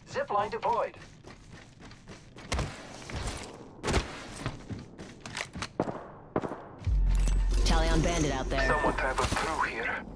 Zipline deployed. Tally on bandit out there. Someone traveled through here.